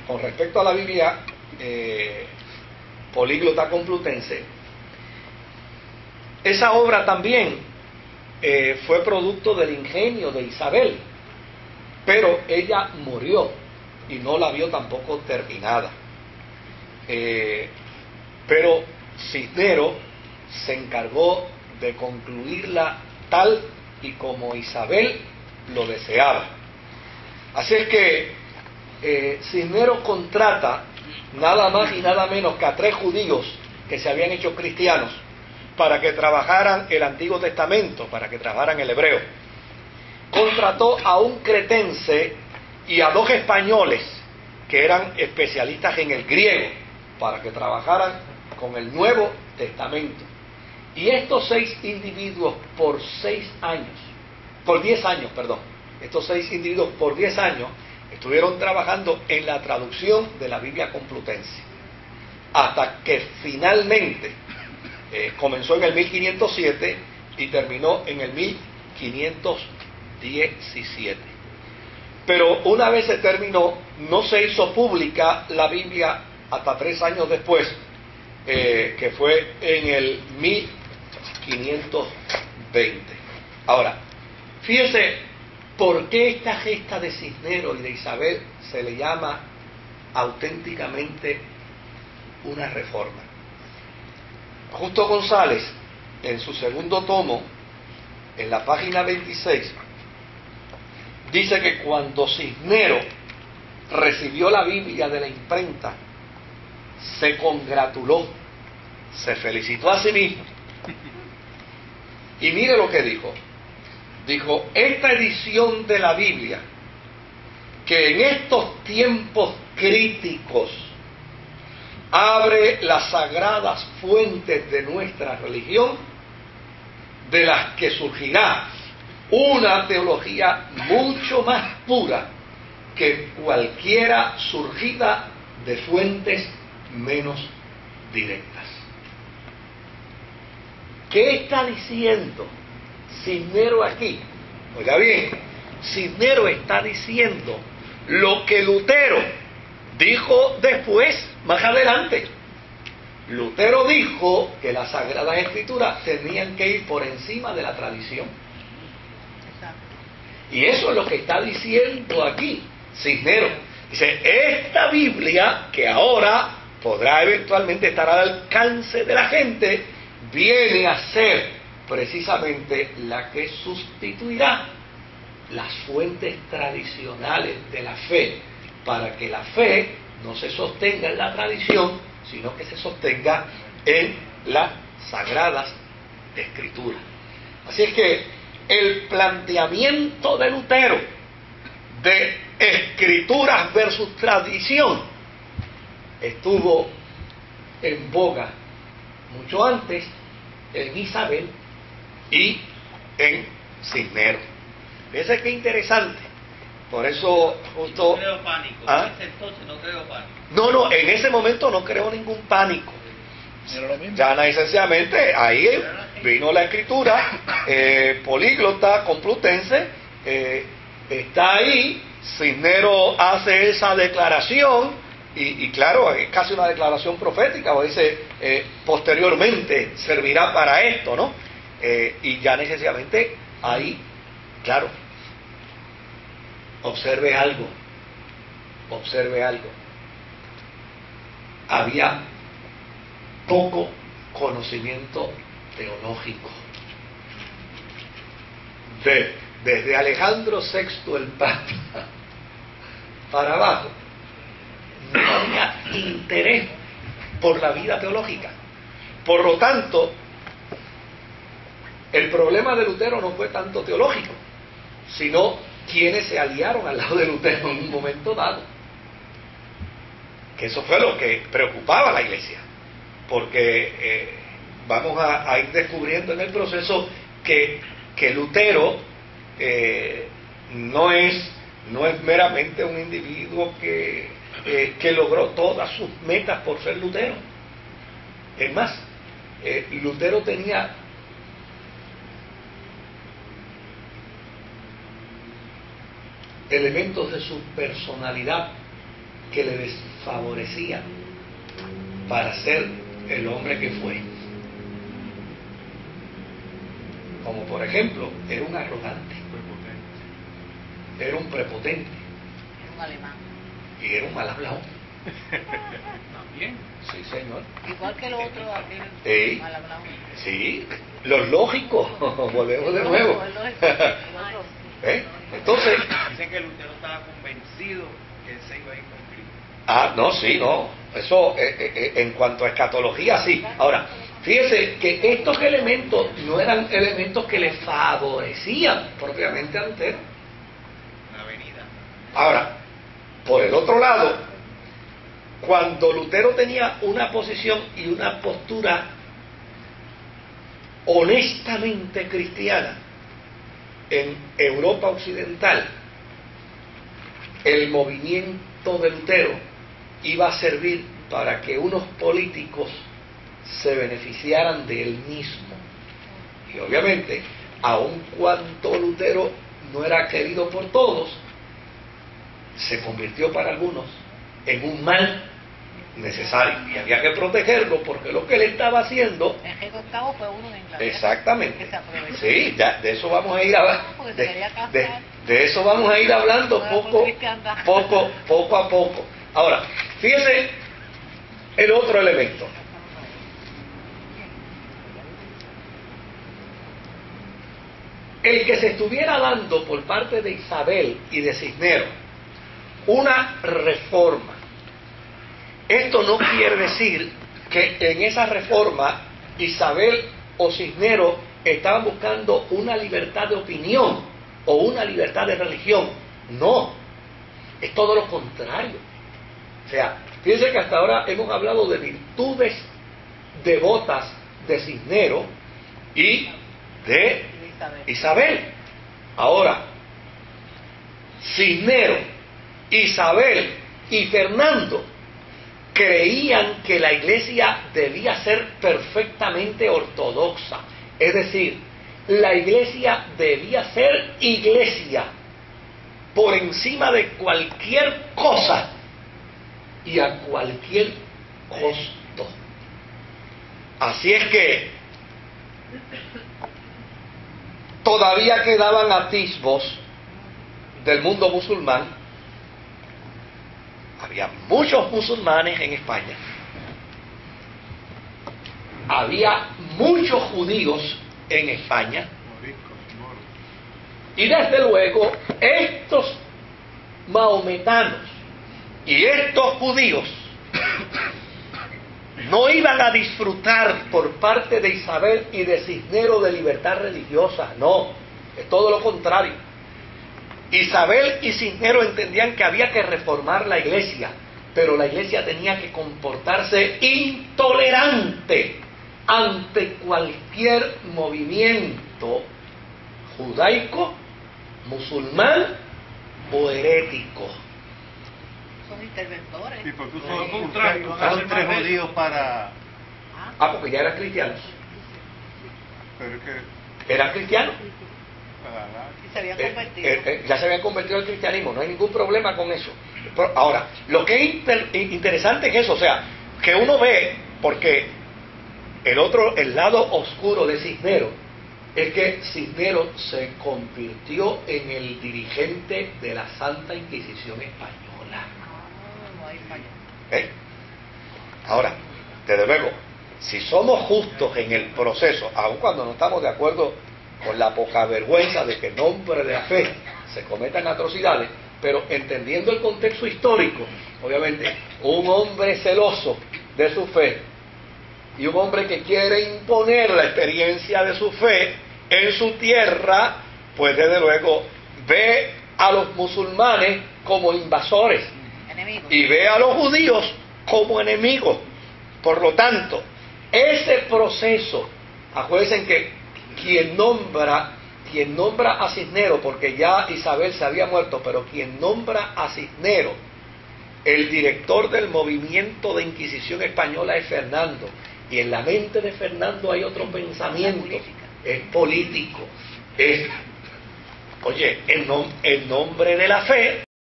con respecto a la Biblia políglota complutense, esa obra también fue producto del ingenio de Isabel, pero ella murió y no la vio tampoco terminada. Pero Cisneros se encargó de concluirla tal y como Isabel lo deseaba. Así es que Cisneros contrata nada más y nada menos que a 3 judíos que se habían hecho cristianos para que trabajaran el Antiguo Testamento, para que trabajaran el hebreo. Contrató a un cretense y a 2 españoles que eran especialistas en el griego para que trabajaran con el Nuevo Testamento. Y estos 6 individuos por 10 años, estos 6 individuos por 10 años estuvieron trabajando en la traducción de la Biblia complutense, hasta que finalmente comenzó en el 1507 y terminó en el 1517. Pero una vez se terminó, no se hizo pública la Biblia hasta 3 años después, que fue en el 1520. Ahora, fíjese por qué esta gesta de Cisneros y de Isabel se le llama auténticamente una reforma. Justo González, en su segundo tomo, en la página 26, dice que cuando Cisneros recibió la Biblia de la imprenta, se congratuló, se felicitó a sí mismo. Y mire lo que dijo. Dijo: esta edición de la Biblia, que en estos tiempos críticos abre las sagradas fuentes de nuestra religión, de las que surgirá una teología mucho más pura que cualquiera surgida de fuentes menos directas. ¿Qué está diciendo Cisneros aquí? Oiga bien, Cisneros está diciendo lo que Lutero dijo después, más adelante. Lutero dijo que las Sagradas Escrituras tenían que ir por encima de la tradición. Y eso es lo que está diciendo aquí Cisneros. Dice: esta Biblia, que ahora podrá eventualmente estar al alcance de la gente, viene a ser precisamente la que sustituirá las fuentes tradicionales de la fe, para que la fe no se sostenga en la tradición, sino que se sostenga en las Sagradas Escrituras. Así es que el planteamiento de Lutero de escrituras versus tradición estuvo en boga mucho antes en Isabel y en Cisneros. Fíjense qué interesante. Por eso justo... No creo pánico. ¿Ah? En ese entonces no creo pánico. No, en ese momento no creó ningún pánico. Ya sencillamente ahí vino la escritura políglota complutense, está ahí. Cisneros hace esa declaración y claro, es casi una declaración profética, o dice posteriormente servirá para esto, ¿no? Y ya necesariamente ahí, claro, observe algo, había poco conocimiento teológico. Desde Alejandro VI el Papa para abajo, no había interés por la vida teológica. Por lo tanto, el problema de Lutero no fue tanto teológico, sino quienes se aliaron al lado de Lutero en un momento dado. Que eso fue lo que preocupaba a la Iglesia, porque vamos a ir descubriendo en el proceso que Lutero no es meramente un individuo que logró todas sus metas por ser Lutero. Es más, Lutero tenía elementos de su personalidad que le desfavorecían para ser el hombre que fue. Como por ejemplo, era un arrogante, era un prepotente, Era un alemán. y era un mal hablado. También. Sí, señor. Igual que el otro, aquel Sí. mal hablado. Sí, lo lógico. Volvemos de nuevo. El otro. Entonces, Dicen que Lutero estaba convencido que él se iba a ir con Cristo. no, sí, no. Eso, en cuanto a escatología, sí. Ahora, fíjese que estos elementos no eran elementos que le favorecían propiamente a Lutero. La venida. Ahora, por el otro lado, cuando Lutero tenía una posición y una postura honestamente cristiana en Europa Occidental, el movimiento de Lutero iba a servir para que unos políticos se beneficiaran de él mismo. Y obviamente, aun cuando Lutero no era querido por todos, se convirtió para algunos en un mal necesario. Y había que protegerlo porque lo que él estaba haciendo... Enrique VIII fue uno en Inglaterra. Exactamente. Que se aprovechó. Sí, ya, de eso vamos a ir hablando. Porque se quería casar. De eso vamos a ir hablando Ahora por poco cristiandad. a poco. Ahora, fíjese el otro elemento. El que se estuviera dando por parte de Isabel y de Cisneros una reforma, esto no quiere decir que en esa reforma Isabel o Cisneros estaban buscando una libertad de opinión o una libertad de religión. No, es todo lo contrario. O sea, fíjense que hasta ahora hemos hablado de virtudes devotas de Cisneros y de Isabel. Ahora, Cisneros, Isabel y Fernando creían que la iglesia debía ser perfectamente ortodoxa. Es decir, la iglesia debía ser iglesia por encima de cualquier cosa y a cualquier costo. Así es que todavía quedaban atisbos del mundo musulmán. Había muchos musulmanes en España. Había muchos judíos en España. Y desde luego, estos mahometanos y estos judíos no iban a disfrutar por parte de Isabel y de Cisneros de libertad religiosa. No, es todo lo contrario. Isabel y Cisneros entendían que había que reformar la iglesia, pero la iglesia tenía que comportarse intolerante ante cualquier movimiento judaico, musulmán o herético. Son interventores. ¿Y por qué Todo lo contrario, van a usaron ser tres más judíos para...? Porque ya eran cristianos. Pero es que... Eran cristianos. Y se habían convertido. Ya se habían convertido al cristianismo, no hay ningún problema con eso. Pero ahora, lo que es interesante es eso, o sea, que uno ve, porque el lado oscuro de Cisneros, es que Cisneros se convirtió en el dirigente de la Santa Inquisición Española. No hay fallo. Ahora, desde luego, si somos justos en el proceso, aun cuando no estamos de acuerdo con la poca vergüenza de que en nombre de la fe se cometan atrocidades, pero entendiendo el contexto histórico, obviamente, un hombre celoso de su fe y un hombre que quiere imponer la experiencia de su fe en su tierra, pues desde luego ve a los musulmanes como invasores Enemigos. y ve a los judíos como enemigos. Por lo tanto, ese proceso, acuérdense que quien nombra a Cisneros, porque ya Isabel se había muerto, pero quien nombra a Cisneros, el director del movimiento de Inquisición española, es Fernando. Y en la mente de Fernando hay otro pensamiento, es político, es, oye, en nombre de la fe,